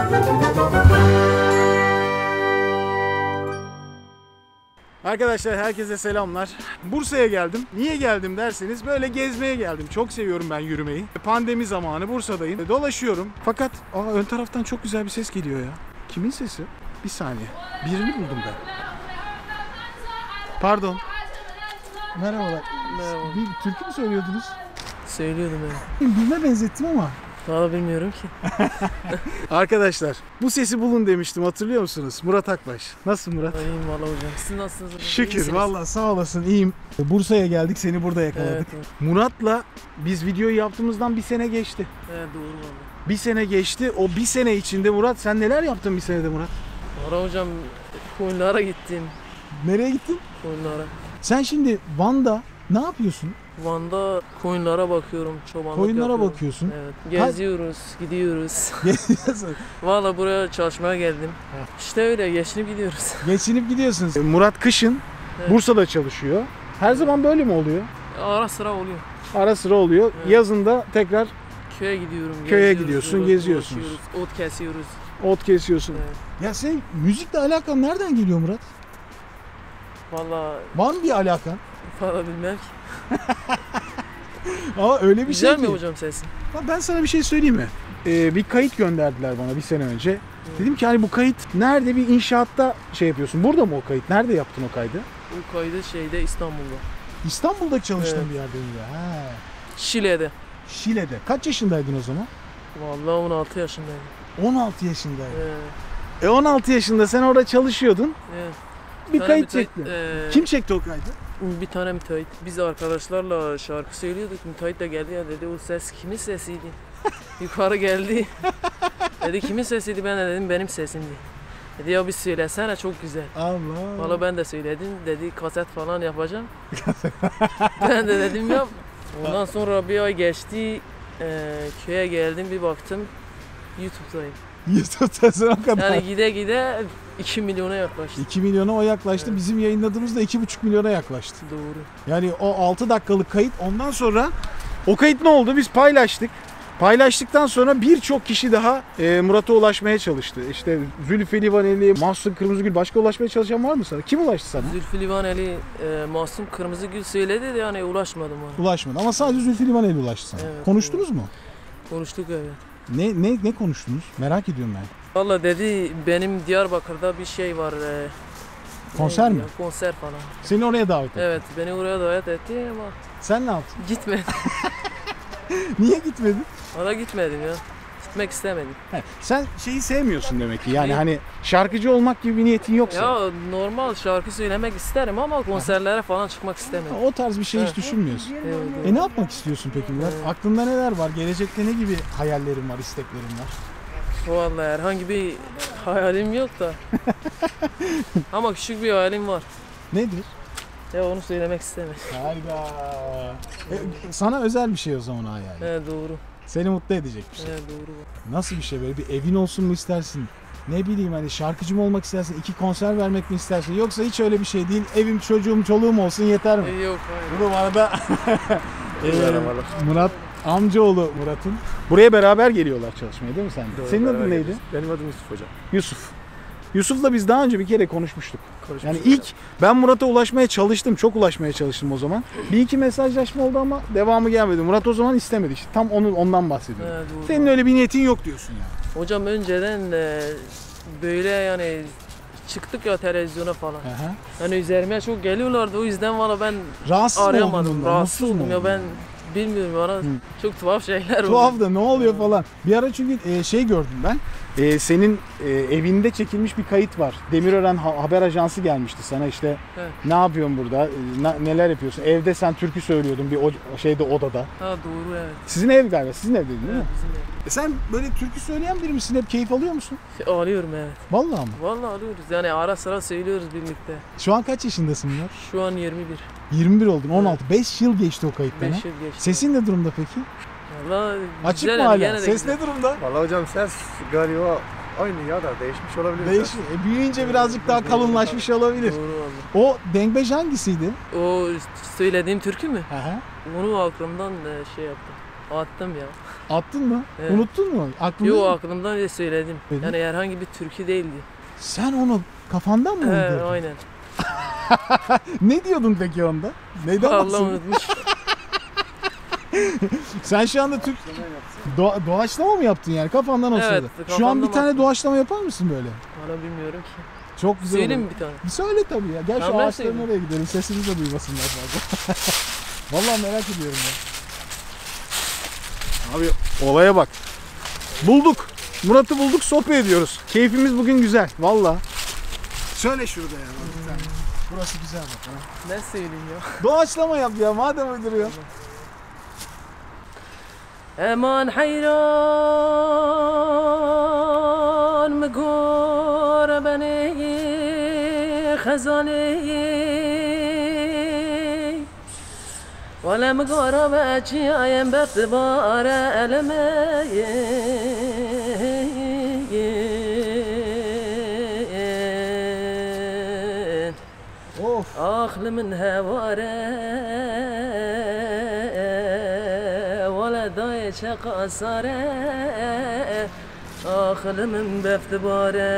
Arkadaşlar herkese selamlar. Bursa'ya geldim. Niye geldim derseniz böyle gezmeye geldim. Çok seviyorum ben yürümeyi. Pandemi zamanı Bursa'dayım. Dolaşıyorum. Fakat ön taraftan çok güzel bir ses geliyor ya. Kimin sesi? Bir saniye. Birini buldum ben. Pardon. Merhabalar. Merhaba. Bir türkü mü söylüyordunuz? Söylüyordum yani. Birine benzettim ama. Valla bilmiyorum ki. Arkadaşlar bu sesi bulun demiştim, hatırlıyor musunuz? Murat Akbaş. Nasılsın Murat? İyiyim valla hocam. Siz nasılsınız hocam? Şükür valla, sağ olasın, iyiyim. Bursa'ya geldik, seni burada yakaladık. Evet, evet. Murat'la biz videoyu yaptığımızdan bir sene geçti. Evet doğru valla. Bir sene geçti. O bir sene içinde Murat, sen neler yaptın bir senede Murat? Valla hocam koyunlara gittim. Nereye gittin? Koyunlara. Sen şimdi Van'da ne yapıyorsun? Van'da koyunlara bakıyorum. Çobanlık Koyunlara yapıyorum. bakıyorsun. Evet. Geziyoruz, gidiyoruz. Geziyorsun. Valla buraya çalışmaya geldim. Evet. İşte öyle geçinip gidiyoruz. Geçinip gidiyorsunuz. Murat kışın Evet. Bursa'da çalışıyor. Her zaman böyle mi oluyor? Ara sıra oluyor. Ara sıra oluyor. Evet. Yazında tekrar Köye gidiyorum. Köye geziyoruz, gidiyorsun, burada geziyorsunuz. dolaşıyoruz, ot kesiyoruz. ot kesiyorsun. Evet. Ya sen müzikle alakan nereden geliyor Murat? Valla Var mı bir alakan? valla bilmem ki. Ama öyle bir Güzel şey mi ki. hocam sesin? Ben sana bir şey söyleyeyim mi? Bir kayıt gönderdiler bana bir sene önce. Dedim ki hani bu kayıt nerede, bir inşaatta şey yapıyorsun. Burada mı o kayıt? Nerede yaptın o kaydı? Bu kaydı şeyde İstanbul'da. İstanbul'da çalıştığın Evet. bir yerde mi ya? He. Şile'de. Şile'de. Kaç yaşındaydın o zaman? Vallahi 16 yaşındaydım. 16 yaşındaydın. Ee, 16 yaşında sen orada çalışıyordun. evet. Bir tane kayıt müteahhit, çektin. Kim? Kim çekti o kaydı? Bir tane müteahhit. Biz arkadaşlarla şarkı söylüyorduk. Müteahhit de geldi ya dedi o ses kimin sesiydi? Yukarı geldi. Dedi kimin sesiydi? Ben de dedim benim sesimdi. Dedi ya bir söylesene çok güzel. Allah. Valla ben de söyledim. Dedi kaset falan yapacağım. Ben de dedim yap. Ondan sonra bir ay geçti. Köye geldim bir baktım. YouTube'dayım. YouTube'da o kadar. Yani gide gide 2 milyona yaklaştı. 2 milyona o yaklaştı. Evet. Bizim yayınladığımızda 2,5 milyona yaklaştı. Doğru. Yani o 6 dakikalık kayıt, ondan sonra o kayıt ne oldu? Biz paylaştık. Paylaştıktan sonra birçok kişi daha Murat'a ulaşmaya çalıştı. İşte Zülfü Livaneli, Mahsun Kırmızıgül, başka ulaşmaya çalışan var mı sana? Kim ulaştı sana? Zülfü Livaneli, Masum Kırmızıgül söyledi de yani ulaşmadım ona. Ulaşmadı ama sadece Zülfü Livaneli ulaştı sana. Evet, Konuştunuz mu? Konuştuk evet. Ne konuştunuz? Merak ediyorum ben. Valla dedi benim Diyarbakır'da bir şey var. Konser mi? Konser falan. Seni oraya davet etti. Evet beni oraya davet etti ama Sen ne yaptın? gitmedim. Niye gitmedin? Valla gitmedim ya. Gitmek istemedim. Sen şeyi sevmiyorsun demek ki. Yani Ne? hani şarkıcı olmak gibi bir niyetin yoksa. Ya normal şarkı söylemek isterim ama konserlere falan çıkmak istemiyorum. O tarz bir şey hiç Evet. düşünmüyorsun. Evet, Ne yapmak istiyorsun peki Murat? Evet. Aklında neler var? Gelecekte ne gibi hayallerin var, isteklerin var? Vallahi herhangi bir hayalim yok da. Ama küçük bir hayalim var. Nedir? Ya onu söylemek istemiyorum. Harika. Sana özel bir şey o zaman hayal. Evet doğru. Seni mutlu edecek bir şey. Evet doğru. Nasıl bir şey, böyle bir evin olsun mu istersin? Ne bileyim hani şarkıcı mı olmak istersin? 2 konser vermek mi istersin? Yoksa hiç öyle bir şey değil. Evim, çocuğum, çoluğum olsun yeter mi? Yok hayır. Bu arada Murat amcaoğlu Murat'ın. Buraya beraber geliyorlar çalışmaya değil mi sen? Doğru, Senin beraber adın neydi? geliyoruz. Benim adım Yusuf hocam. Yusuf. Yusuf'la biz daha önce bir kere konuşmuştuk. Yani Konuşmuştuk ilk ben Murat'a ulaşmaya çalıştım. Çok ulaşmaya çalıştım o zaman. Bir iki mesajlaşma oldu ama devamı gelmedi. Murat o zaman istemedi işte. Tam ondan bahsediyorum. Evet, doğru. Senin öyle bir niyetin yok diyorsun yani. Hocam önceden böyle yani çıktık ya televizyona falan. Aha. Yani üzerime çok geliyorlardı o yüzden valla ben Rahatsız mı oldun arayamadım. bundan? Rahatsız Mutsuz mu oldum ya oldun? ben bilmiyorum bana çok tuhaf şeyler oldu. Tuhaf da ne oluyor falan. Bir ara çünkü şey gördüm ben. Senin evinde çekilmiş bir kayıt var. Demirören Haber Ajansı gelmişti sana işte. Evet. Ne yapıyorsun burada? Neler yapıyorsun? Evde sen türkü söylüyordun bir şeyde odada. Ha doğru evet. Sizin ev galiba. Sizin evdeydin değil Evet mi? bizim ev. Sen böyle türkü söyleyen biri misin? Hep keyif alıyor musun? Alıyorum evet. Vallahi mı? Vallahi alıyoruz yani ara sıra söylüyoruz birlikte. Şu an kaç yaşındasın Murat? Şu an 21. 21 oldun. 16. 5 yıl geçti o kayıttan. 5 ha? yıl geçti. Sesin ne durumda peki? Vallahi Açık güzel mı yani, hala? gene de Ses güzel. ne durumda? Vallahi hocam ses galiba aynı ya da değişmiş olabilir. Değişik. Büyüyünce birazcık daha kalınlaşmış olabilir. Doğru vallahi. O dengbej hangisiydi? O söylediğim türkü mü? Aha. Onu aklımdan şey yaptım. Attım ya. Attın mı? Evet. Unuttun mu? Aklında Yo mı? aklımdan bile söyledim. Dedin? Yani herhangi bir türkü değildi. Sen onu kafandan mı uydurdun? Aynen. Ne diyordun peki onda? Neyden Allah bahsediyorsun? unutmuş. Sen şu anda Türk doğaçlama mı yaptın yani kafandan o Evet, sırada? Şu an kafamdan bir tane baktım. doğaçlama yapar mısın böyle? Valla bilmiyorum ki. Çok güzel Söyleyeyim olur. mi bir tane? Bir söyle tabii ya. Gel şu Tamam, ben ağaçların söyleyeyim. oraya gidelim. Sesini de duymasınlar fazla. Vallahi merak ediyorum ya. Abi olaya bak. Bulduk. Murat'ı bulduk, sohbet ediyoruz. Keyfimiz bugün güzel. Vallahi. Söyle şurada ya. Bir tane. Burası güzel bak. Ha. Ne söyleyeyim ya? Doğaçlama yap ya madem uyduruyor. Eman hayran mgor beni khazani ولم قربت يا باعتبار المين Of. أخل من هواره ولا ضايش قصره أخل من باعتباره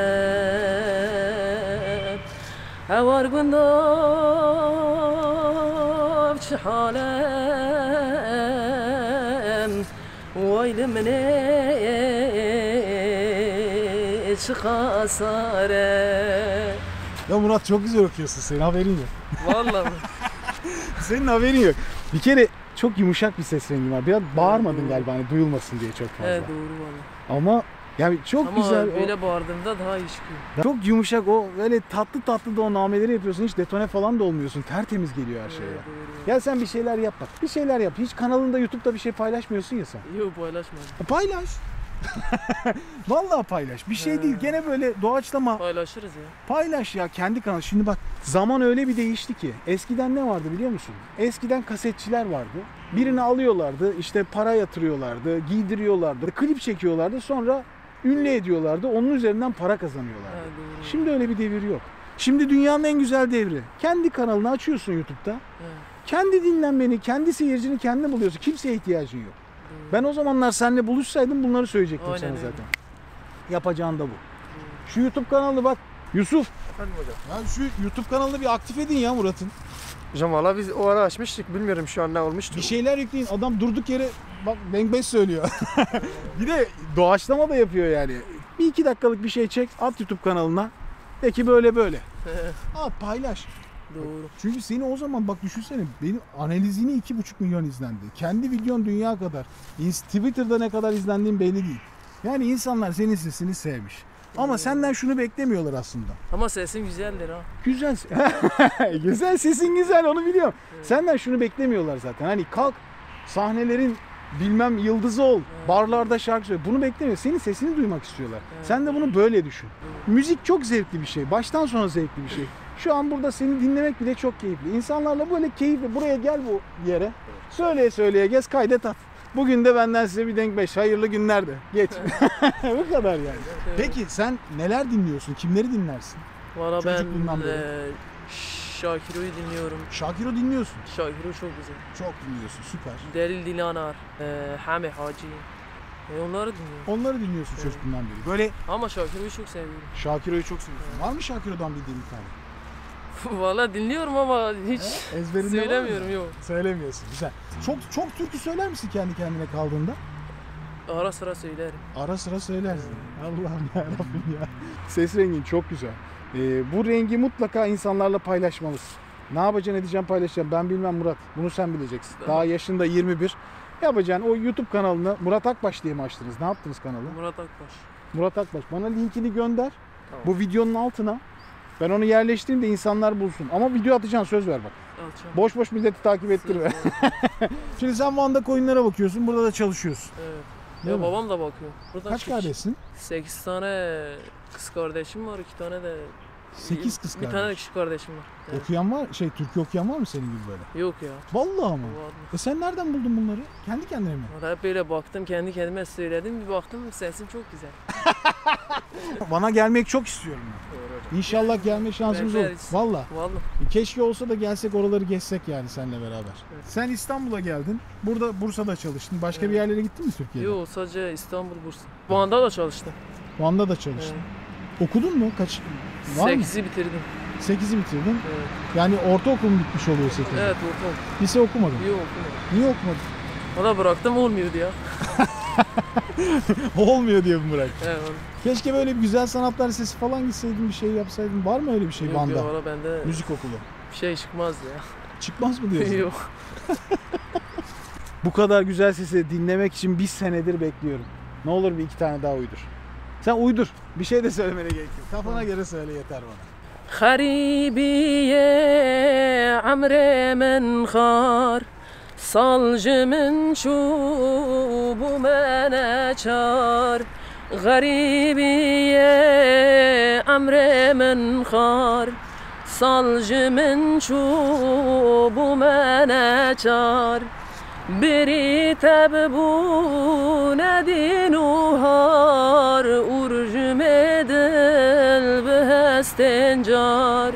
هوار قندوب شحالم ويل من ايش خساره Ya Murat çok güzel okuyorsun, senin haberin yok. والله Senin haberin yok. Bir kere çok yumuşak bir ses rengi var. Biraz bağırmadın galiba hani duyulmasın diye çok fazla. Evet doğru valla. Ama yani çok Ama güzel. böyle bağırdığımda daha iyi çıkıyor. Çok yumuşak o böyle tatlı tatlı da o nameleri yapıyorsun. Hiç detone falan da olmuyorsun. Tertemiz geliyor her şey ya. Evet, doğru. Ya sen bir şeyler yap bak. Bir şeyler yap. Hiç kanalında YouTube'da bir şey paylaşmıyorsun ya sen. Yok paylaşmadım. Paylaş. Vallahi paylaş. Bir şey değil. Gene böyle doğaçlama. Paylaşırız ya. Paylaş ya kendi kanal. Şimdi bak zaman öyle bir değişti ki. Eskiden ne vardı biliyor musun? Eskiden kasetçiler vardı. Birini alıyorlardı, işte para yatırıyorlardı, giydiriyorlardı, klip çekiyorlardı, sonra ünlü ediyorlardı. Onun üzerinden para kazanıyorlardı. Evet, doğru. Şimdi öyle bir devir yok. Şimdi dünyanın en güzel devri. Kendi kanalını açıyorsun YouTube'da. Evet, Kendi dinlenmeni, kendi seyircini kendine buluyorsun. Kimseye ihtiyacın yok. doğru. Ben o zamanlar seninle buluşsaydım bunları söyleyecektim Aynen sana öyle. zaten. Yapacağın da bu. Şu YouTube kanalını bak. Yusuf. Efendim hocam. Ya şu YouTube kanalını bir aktif edin ya Murat'ın. Hocam valla biz o ara açmıştık. Bilmiyorum şu an ne olmuştu. Bir şeyler yükleyin. Adam durduk yere bak Denk 5 söylüyor. Bir de doğaçlama da yapıyor yani. Bir iki dakikalık bir şey çek, at YouTube kanalına. De ki böyle böyle. At paylaş. Doğru. Çünkü seni o zaman bak düşünsene benim analizini 2,5 milyon izlendi. Kendi videon dünya kadar. Twitter'da ne kadar izlendiğin belli değil. Yani insanlar senin sesini sevmiş. Ama senden şunu beklemiyorlar aslında. Ama sesin güzeldir ha. Güzel. Güzel sesin güzel onu biliyorum. Senden şunu beklemiyorlar zaten. Hani kalk sahnelerin bilmem yıldızı ol. Barlarda şarkı söyle. Bunu beklemiyor. Senin sesini duymak istiyorlar. Sen de bunu böyle düşün. Müzik çok zevkli bir şey. Baştan sona zevkli bir şey. Şu an burada seni dinlemek bile çok keyifli. İnsanlarla böyle keyifli. Buraya gel bu yere. Söyleye söyleye gez kaydet at. Bugün de benden size bir Denk 5. Hayırlı günler de. Geç. Bu kadar yani. Peki sen neler dinliyorsun? Kimleri dinlersin? Valla ben Çocukluğundan beri. Şakiro'yu dinliyorum. Şakir'o dinliyorsun. Şakiro çok güzel. Çok dinliyorsun. Süper. Delil Dilanar, Hami Hacı. Onları dinliyorum. Onları dinliyorsun çocukluğundan beri. Böyle Ama Şakiro'yu çok seviyorum. Şakiro'yu çok seviyorsun. Var mı Şakiro'dan bildiğin bir tane? Valla dinliyorum ama hiç Ezberinde var mı? söylemiyorum yok. Söylemiyorsun. Güzel. Çok türkü söyler misin kendi kendine kaldığında? Ara sıra söylerim. Ara sıra söylersin. Allah'ım yarabbim ya. Ses rengin çok güzel. Bu rengi mutlaka insanlarla paylaşmalısın. Ne yapacaksın edeceğim paylaşacağım. Ben bilmem Murat. Bunu sen bileceksin. Tamam. Daha yaşında 21. Yapacaksın o YouTube kanalını Murat Akbaş diye mi açtınız? Ne yaptınız kanalı? Murat Akbaş. Murat Akbaş. Bana linkini gönder. Tamam. Bu videonun altına. Ben onu yerleştireyim de insanlar bulsun. Ama video atacaksın söz ver bak. Alçam. Boş boş milleti takip ettirme. Şimdi sen Van'da koyunlara bakıyorsun. Burada da çalışıyorsun. Evet. Değil Ya mi? babam da bakıyor. Buradan Kaç kardeşsin? 8 tane kız kardeşim var, 2 tane de 8 kız bir tane de kardeş. kişi kardeşim var. Evet. Okuyan var, türkü okuyan var mı senin gibi böyle? Yok ya. Vallahi mı? Vardı. Sen nereden buldun bunları? Kendi kendine mi? Valla hep böyle baktım, kendi kendime söyledim. Bir baktım sesin çok güzel. Bana gelmek çok istiyorum ben. Doğru. İnşallah gelme şansımız olur. Bekleriz. Valla. Vallahi. Keşke olsa da gelsek oraları gezsek yani seninle beraber. Evet. Sen İstanbul'a geldin. Burada Bursa'da çalıştın. Başka bir yerlere gittin mi Türkiye'de? Yok sadece İstanbul, Bursa. Van'da da çalıştım. Van'da da çalıştın. Okudun mu? Kaç? Var mı? 8'i bitirdim. 8'i bitirdin. Evet. Yani ortaokul mu bitmiş oluyor 8? Evet ortam. Lise okumadın. Yok okumadım. Niye okumadın? Valla bıraktım olmuyordu ya. Olmuyor diye mi bıraktın? Evet. Keşke böyle bir güzel sanatlar lisesi falan gitseydin, bir şey yapsaydın. Var mı öyle bir şey Yok Van'da? ya valla bende Müzik okulu. bir şey çıkmazdı ya. Çıkmaz mı diyorsun? Yok. Bu kadar güzel sesi dinlemek için bir senedir bekliyorum. Ne olur bir iki tane daha uydur. Sen uydur. Bir şey de söylemene gerek yok. Kafana göre söyle yeter bana. خريبية عمري من خار صلج من شوب وما نشار غريبية عمري من خار صلج من شوب وما نشار بريت ببون دين وهار ورجمد البهستنجار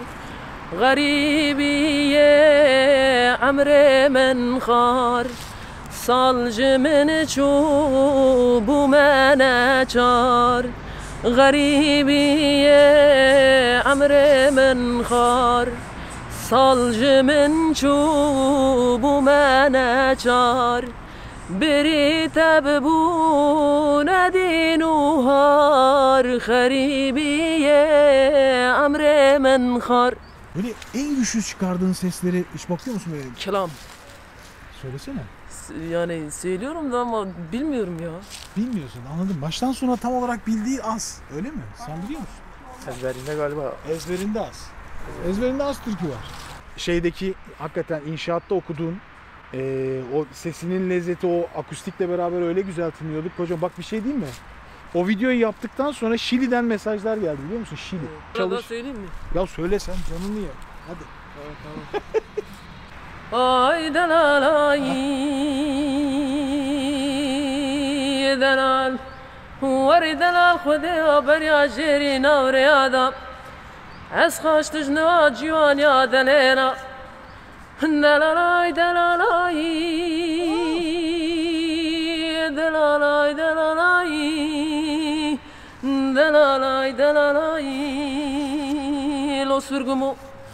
غريبية عمري من خار صلج من شوب وما نشار غريبية عمري من خار صلج من شوب وما نشار بريت ببون دين وهار خريبية عمري من خار. Böyle en güçlü çıkardığın sesleri hiç bakıyor musun böyle? Kelam. Söylesene. Yani söylüyorum da ama bilmiyorum ya. Bilmiyorsun, anladım. Baştan sona tam olarak bildiği az. Öyle mi? Sen biliyor musun? Ezberinde galiba. Ezberinde az. Ezberinde az türkü var. Şeydeki hakikaten inşaatta okuduğun o sesinin lezzeti, o akustikle beraber öyle güzel tınlıyorduk. Hocam bak bir şey diyeyim mi? O videoyu yaptıktan sonra Şili'den mesajlar geldi biliyor musun? Şili. Burada söyleyeyim mi? Ya söyle sen canını ye. Hadi. Ay delalay delal وري دلال خدي بريا جيري نوري آدم أسخاش تجنوا جيوان يا دلينا دلالاي دلالاي دلالاي دلالاي دلالاي دلالاي لو سرقمو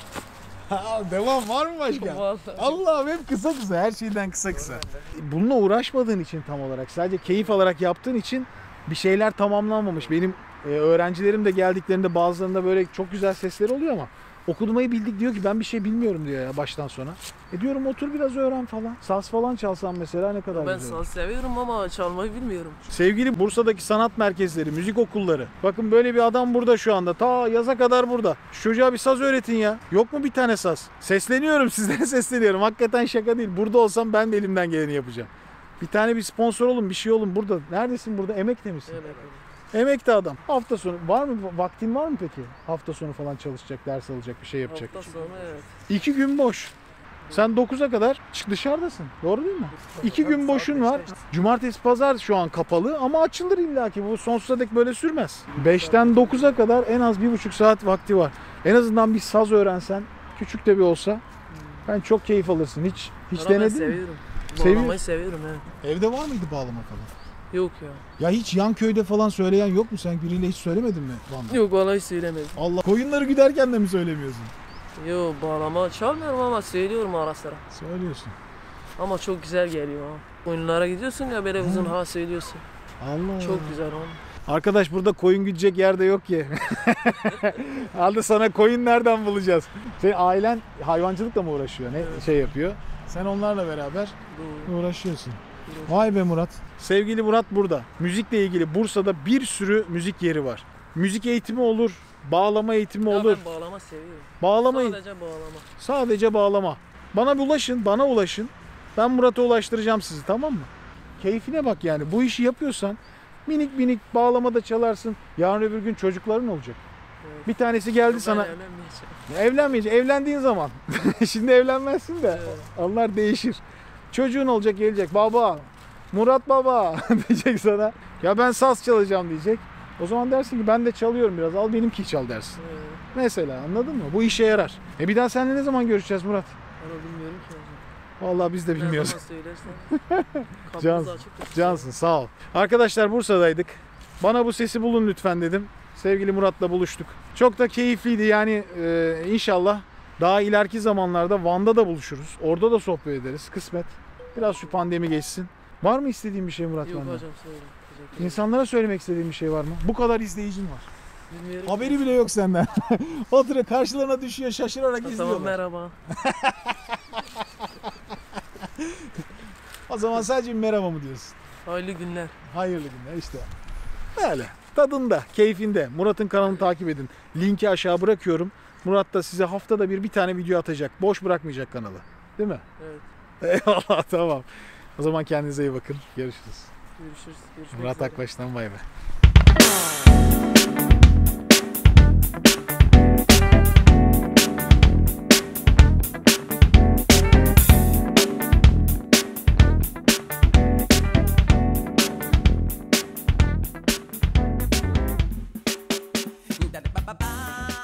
Devam var mı başka? Vallahi. Allah'ım hep kısa kısa, her şeyden kısa kısa. Bununla uğraşmadığın için tam olarak, sadece keyif alarak yaptığın için bir şeyler tamamlanmamış. Benim öğrencilerim de geldiklerinde bazılarında böyle çok güzel sesleri oluyor ama okumayı bildik diyor ki ben bir şey bilmiyorum diyor ya baştan sona. Diyorum otur biraz öğren falan. Saz falan çalsan mesela ne kadar Ben güzel. saz seviyorum ama çalmayı bilmiyorum. Sevgili Bursa'daki sanat merkezleri, müzik okulları. Bakın böyle bir adam burada şu anda. Ta yaza kadar burada. Şu çocuğa bir saz öğretin ya. Yok mu bir tane saz? Sesleniyorum sizlere sesleniyorum. Hakikaten şaka değil. Burada olsam ben de elimden geleni yapacağım. Bir tane bir sponsor olun, bir şey olun burada. Neredesin burada? Emek'te misin? Evet. Emek'te adam. Hafta sonu var mı? Vaktin var mı peki? Hafta sonu falan çalışacak, ders alacak, bir şey yapacak. Hafta sonu evet. 2 gün boş. Sen 9'a kadar dışarıdasın. Doğru değil mi? 2 gün boşun var. Cumartesi, pazar şu an kapalı ama açılır illaki. Bu sonsuza dek böyle sürmez. 5'ten 9'a kadar en az 1,5 saat vakti var. En azından bir saz öğrensen, küçük de bir olsa, ben çok keyif alırsın. Hiç Ama ben denedin mi? seviyorum. Seviyor- Bağlamayı seviyorum evet. Evde var mıydı bağlama falan? Yok ya. Ya hiç yan köyde falan söyleyen yok mu? Sen biriyle hiç söylemedin mi Van'da? Yok vallahi söylemedim. Allah. Koyunları güderken de mi söylemiyorsun? Yok bağlama çalmıyorum ama söylüyorum ara sıra. Söylüyorsun. Ama çok güzel geliyor ha. Oyunlara gidiyorsun ya böyle uzun hava söylüyorsun. Allah. Çok güzel ha. Arkadaş burada koyun güdecek yerde yok ki. Halde sana koyun nereden bulacağız? Senin ailen hayvancılıkla mı uğraşıyor? Ne Evet. şey yapıyor? Sen onlarla beraber Doğru. uğraşıyorsun. Vay be Murat. Sevgili Murat burada. Müzikle ilgili Bursa'da bir sürü müzik yeri var. Müzik eğitimi olur, bağlama eğitimi Ya olur. ben bağlama seviyorum. Bağlamayın. Sadece bağlama. Sadece bağlama. Bana ulaşın, bana ulaşın. Ben Murat'a ulaştıracağım sizi, tamam mı? Keyfine bak yani. Bu işi yapıyorsan minik minik bağlama da çalarsın. Yarın öbür gün çocukların olacak. Evet. Bir tanesi geldi Ben sana. evlenmeyeceğim. Evlenmeyeceksin. Evlendiğin zaman. Şimdi evlenmezsin de. Evet. Onlar değişir. Çocuğun olacak, gelecek. Baba, Murat baba diyecek sana. Ya ben saz çalacağım diyecek. O zaman dersin ki ben de çalıyorum biraz. Al benimki çal dersin. Evet. Mesela anladın mı? Bu işe yarar. Bir daha seninle ne zaman görüşeceğiz Murat? Onu bilmiyorum ki. Vallahi biz de Ne bilmiyoruz. zaman söylersen. Kapımız Cansın, açıktır. Cansın sağ ol. Arkadaşlar Bursa'daydık. Bana bu sesi bulun lütfen dedim. Sevgili Murat'la buluştuk. Çok da keyifliydi yani inşallah daha ileriki zamanlarda Van'da da buluşuruz. Orada da sohbet ederiz kısmet. Biraz şu pandemi geçsin. Var mı istediğin bir şey Murat Yok benden? hocam söyle. Teşekkür ederim. İnsanlara söylemek istediğin bir şey var mı? Bu kadar izleyicin var. Bilmiyorum. Haberi bile yok senden. Oturuyor karşılarına düşüyor şaşırarak Tamam izliyorlar. merhaba. O zaman sadece bir merhaba mı diyorsun? Hayırlı günler. Hayırlı günler işte. Böyle tadında, keyfinde. Murat'ın kanalını takip edin. Linki aşağı bırakıyorum. Murat da size haftada bir tane video atacak. Boş bırakmayacak kanalı. Değil mi? Evet. Eyvallah tamam. O zaman kendinize iyi bakın. Görüşürüz. Görüşürüz. Görüşmek Murat üzere. Akbaş'tan bay bay. Da da ba ba ba.